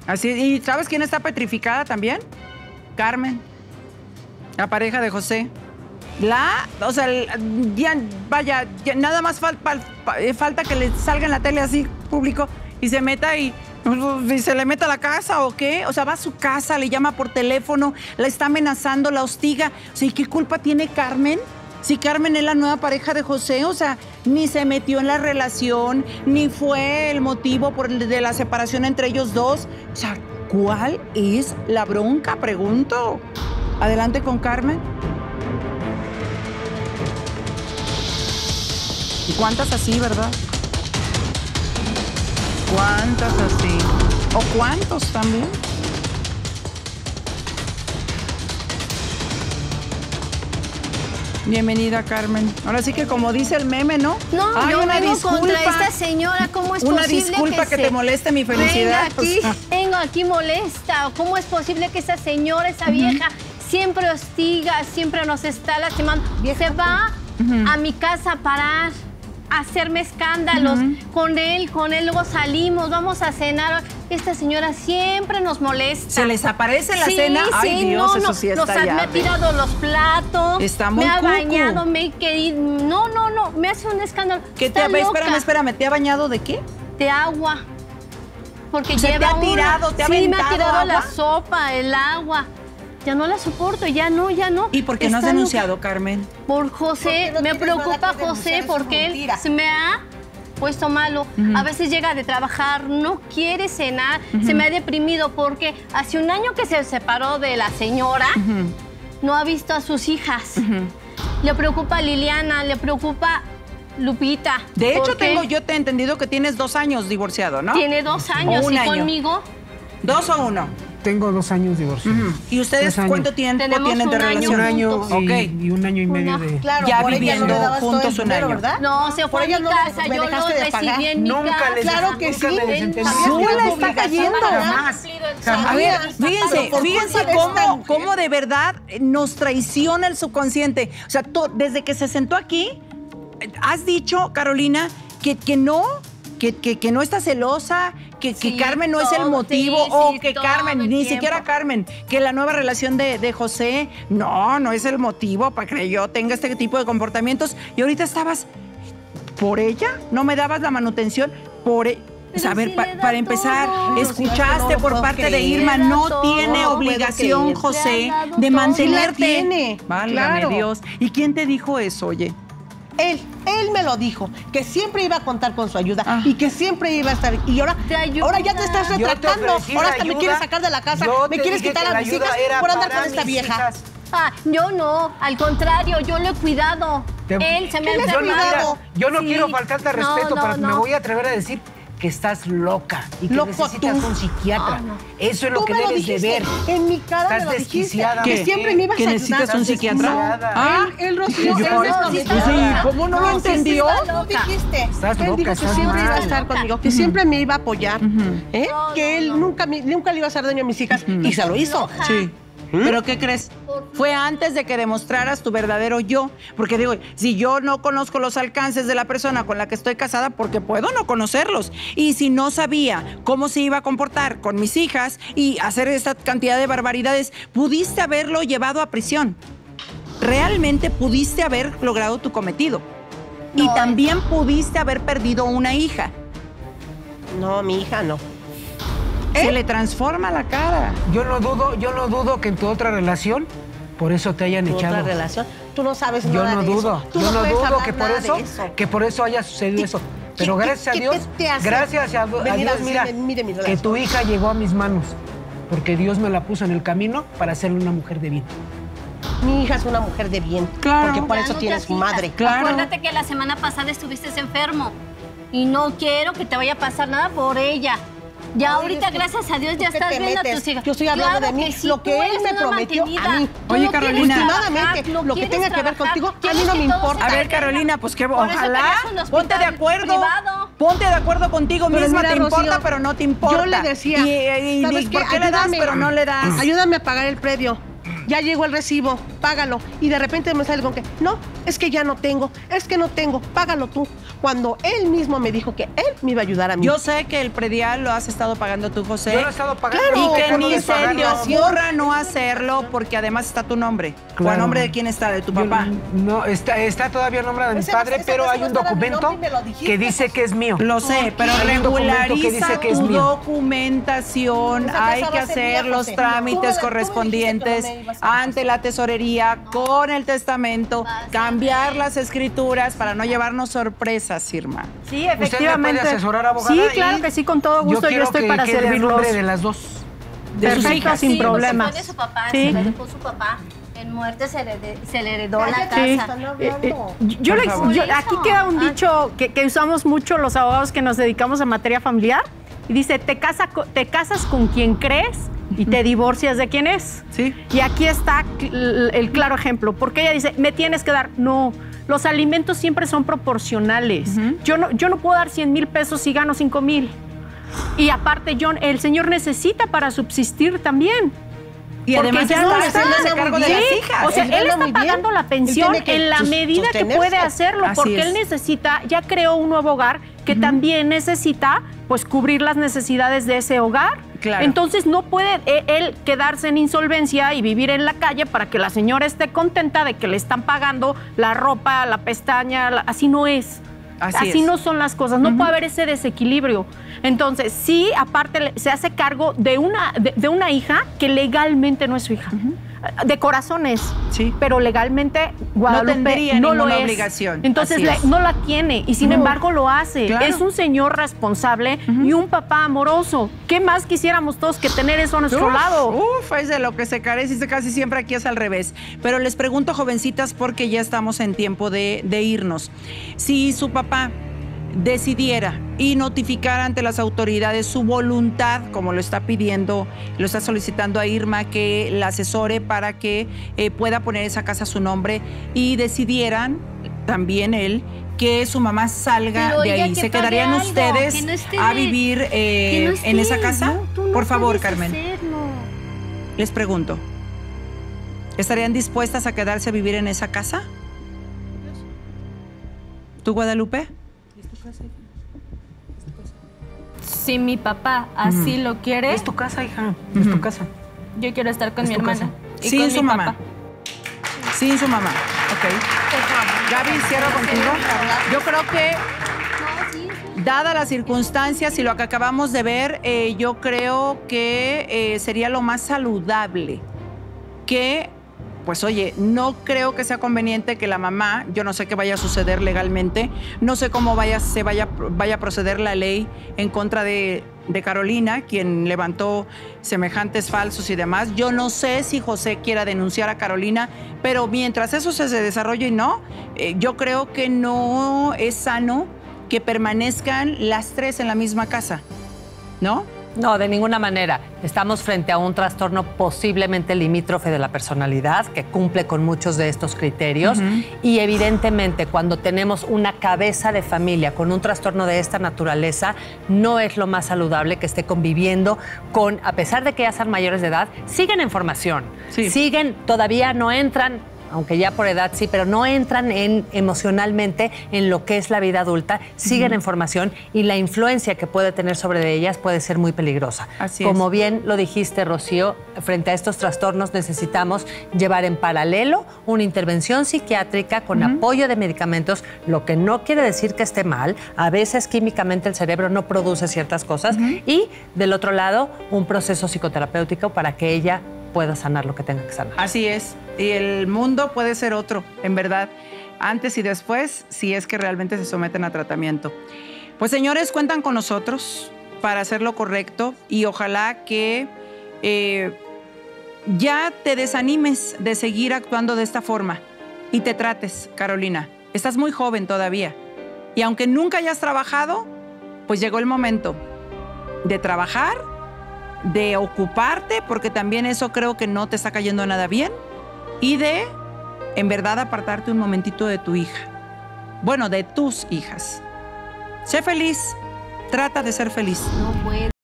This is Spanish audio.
Así, ¿y sabes quién está petrificada también? Carmen, la pareja de José. O sea, ya, vaya, ya nada más falta que le salga en la tele así, público, y se meta y se le meta a la casa o qué. O sea, va a su casa, le llama por teléfono, la está amenazando, la hostiga. O sea, ¿y qué culpa tiene Carmen? Si Carmen es la nueva pareja de José, o sea, ni se metió en la relación, ni fue el motivo de la separación entre ellos dos. O sea, ¿cuál es la bronca? Pregunto. Adelante con Carmen. ¿Y cuántas así, verdad? ¿Cuántas así? ¿O cuántos también? Bienvenida, Carmen. Ahora sí que como dice el meme, ¿no? No, ay, yo una vengo disculpa. contra esta señora. ¿Cómo es una posible disculpa que te moleste mi felicidad. Vengo aquí molesta. ¿Cómo es posible que esa señora, esa vieja, siempre hostiga, siempre nos está lastimando? Se va a mi casa a parar, a hacerme escándalos con él, luego salimos, vamos a cenar. Esta señora siempre nos molesta. ¿Se les aparece en la cena? Ay, Dios, eso sí está ya. Me ha tirado los platos. Está muy me ha cucu. bañado, me he querido. No, me hace un escándalo. Espérame, ¿te ha bañado de qué? De agua. Porque te ha tirado, te ha sí, me ha tirado agua. la sopa, el agua. Ya no la soporto, ya no. ¿Y por qué no has denunciado, Carmen? Por José, me preocupa José porque él se me ha puesto malo. A veces llega de trabajar, no quiere cenar, se me ha deprimido porque hace un año que se separó de la señora, no ha visto a sus hijas. Le preocupa a Liliana, le preocupa Lupita. De hecho, yo te he entendido que tienes 2 años divorciado, ¿no? Tiene 2 años y conmigo. 2 o 1. Tengo 2 años divorciados. ¿Y ustedes cuánto tiempo tienen de relación? Un año y 1 año y medio de... Claro, ya por viviendo ella no le dabas juntos todo el dinero, un año. ¿verdad? No, se fue a mi casa, yo lo recibí en mi casa. Claro que sí. Sola está cayendo. A ver, fíjense cómo de verdad nos traiciona el subconsciente. O sea, desde que se sentó aquí, has dicho, Carolina, que no está celosa, que Carmen no es el motivo, que Carmen, ni siquiera Carmen, que la nueva relación de José, no es el motivo para que yo tenga este tipo de comportamientos. Y ahorita estabas por ella, no me dabas la manutención por ella. A ver, para empezar, escuchaste por parte de Irma, no tiene obligación, José, de mantenerte. Válgame Dios. ¿Y quién te dijo eso, oye? Él me lo dijo, que siempre iba a contar con su ayuda y que siempre iba a estar. Y ahora ya te estás retractando. Ahora hasta me quieres sacar de la casa, me quieres quitar a mis hijas por andar con esta vieja. Yo no, al contrario, yo lo he cuidado. Él se me ha enfermado. Yo no quiero faltarte respeto, pero me voy a atrever a decir que estás loca y que necesitas un psiquiatra. Eso es lo que debes de ver. En mi cara estás desquiciada. Que siempre me ibas a ayudar. ¿Que necesitas un psiquiatra? Él Rocío, ¿cómo no lo entendió? No dijiste. Estás él loca, dijo que estás siempre iba a mal. estar conmigo, que siempre me iba a apoyar, que él nunca le iba a hacer daño a mis hijas. Y se lo hizo. Sí. ¿Pero qué crees? Fue antes de que demostraras tu verdadero yo. Porque digo, si yo no conozco los alcances de la persona con la que estoy casada, porque puedo no conocerlos. Y si no sabía cómo se iba a comportar con mis hijas y hacer esta cantidad de barbaridades, pudiste haberlo llevado a prisión. Realmente pudiste haber logrado tu cometido. Y también pudiste haber perdido una hija. No, mi hija no. Se le transforma la cara. Yo no dudo que en tu otra relación, por eso te hayan echado. ¿Otra relación? Tú no sabes Yo nada no de dudo, eso. Tú yo no puedes dudo hablar que por nada de eso haya sucedido eso. Pero gracias a Dios, mira, que tu hija llegó a mis manos, porque Dios me la puso en el camino para hacerle una mujer de bien. Mi hija es una mujer de bien, porque por eso tiene su madre. Acuérdate que la semana pasada estuviste enfermo y no quiero que te vaya a pasar nada por ella. Ya ahorita, gracias a Dios, ya estás viendo a tus hijas. Yo estoy hablando de mí, lo que él me prometió a mí. Oye, Carolina, últimamente, lo que tenga que ver contigo, a mí no me importa. A ver, Carolina, pues que ojalá, ponte de acuerdo. Ponte de acuerdo contigo misma, te importa, pero no te importa. Yo le decía, ¿Y por qué le das, pero no le das? Ayúdame a pagar el predio. Ya llegó el recibo. págalo. Y de repente me sale con que, no, es que ya no tengo, es que no tengo, págalo tú. Cuando él mismo me dijo que él me iba a ayudar a mí. Yo sé que el predial lo has estado pagando tú, José. Yo lo he estado pagando. Claro, y que ni se te ocurra no hacerlo, porque además está tu nombre. Claro. ¿O a nombre de quién está? ¿De tu papá? No, está todavía a nombre de mi padre, pero hay un documento que dice que es mío. Lo sé, pero regulariza tu documentación. Hay que hacer los trámites correspondientes ante la tesorería con el testamento, cambiar las escrituras para no llevarnos sorpresas, Irma. Sí, efectivamente. ¿Usted me puede asesorar, abogada? Sí, claro que sí, con todo gusto. Yo estoy para servirlos. Nombre de las dos. Perfecto, sin problemas. Se la dejó su papá. En muerte se le heredó la casa. Aquí queda un dicho que usamos mucho los abogados que nos dedicamos a materia familiar. Y dice, te casas con quien crees y te divorcias de quien es. Sí. Y aquí está el claro ejemplo. Porque ella dice, me tienes que dar. No, los alimentos siempre son proporcionales. Yo no puedo dar 100,000 pesos si gano 5,000. Y aparte, el señor necesita para subsistir también. Y además ya no está haciéndose cargo de las hijas. O sea, él está pagando la pensión en la medida que puede hacerlo, porque él necesita, ya creó un nuevo hogar que también necesita, pues, cubrir las necesidades de ese hogar. Claro. Entonces no puede él quedarse en insolvencia y vivir en la calle para que la señora esté contenta de que le están pagando la ropa, la pestaña, así no es. Así no son las cosas, no puede haber ese desequilibrio. Entonces, sí, aparte se hace cargo de una hija que legalmente no es su hija. De corazones, sí, pero legalmente Guadalupe no tendría no ninguna lo es. obligación. Entonces no la tiene y sin embargo lo hace. Claro. Es un señor responsable y un papá amoroso. ¿Qué más quisiéramos todos que tener eso a nuestro lado? Es de lo que se carece, casi siempre aquí es al revés. Pero les pregunto, jovencitas, porque ya estamos en tiempo de irnos. Si su papá decidiera y notificar ante las autoridades su voluntad, como lo está pidiendo, lo está solicitando a Irma, que la asesore para que pueda poner esa casa a su nombre, y decidieran también él que su mamá salga de ahí, ¿se quedarían ustedes a vivir en esa casa? Por favor, Carmen. Les pregunto, ¿estarían dispuestas a quedarse a vivir en esa casa? ¿Tú, Guadalupe? Si mi papá así lo quiere... Es tu casa, hija. Es tu casa. Yo quiero estar con mi hermana. Y sin su mamá. Sin su mamá. Ok. Gaby, cierro contigo. Yo creo que, dadas las circunstancias y lo que acabamos de ver, yo creo que sería lo más saludable que... Pues oye, no creo que sea conveniente que la mamá, yo no sé qué vaya a suceder legalmente, no sé cómo vaya a proceder la ley en contra de Carolina, quien levantó semejantes falsos y demás. Yo no sé si José quiera denunciar a Carolina, pero mientras eso se desarrolle y yo creo que no es sano que permanezcan las tres en la misma casa, ¿no? No, de ninguna manera. Estamos frente a un trastorno posiblemente limítrofe de la personalidad que cumple con muchos de estos criterios y evidentemente cuando tenemos una cabeza de familia con un trastorno de esta naturaleza no es lo más saludable que esté conviviendo con, a pesar de que ya sean mayores de edad, siguen en formación, todavía no entran, aunque ya por edad sí, pero no entran emocionalmente en lo que es la vida adulta, siguen en formación y la influencia que puede tener sobre ellas puede ser muy peligrosa. Como bien lo dijiste, Rocío, frente a estos trastornos necesitamos llevar en paralelo una intervención psiquiátrica con apoyo de medicamentos, lo que no quiere decir que esté mal. A veces químicamente el cerebro no produce ciertas cosas y del otro lado un proceso psicoterapéutico para que ella pueda sanar lo que tenga que sanar. Así es. Y el mundo puede ser otro, en verdad, antes y después, si es que realmente se someten a tratamiento. Pues, señores, cuentan con nosotros para hacer lo correcto y ojalá que ya te desanimes de seguir actuando de esta forma y te trates, Carolina. Estás muy joven todavía y aunque nunca hayas trabajado, pues llegó el momento de trabajar, de ocuparte, porque también eso creo que no te está cayendo nada bien, y de, en verdad, apartarte un momentito de tu hija. Bueno, de tus hijas. Sé feliz, trata de ser feliz. No puedo.